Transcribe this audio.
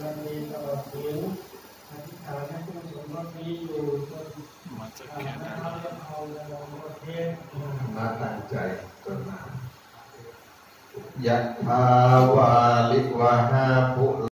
ารมีตลอดถึงอธิษฐานให้ผู้สมรสนี้อยู่จนมาจากแค่นั้นเอาเราประเทศมาตั้งใจจนมายะทาวาลิวะหาภุ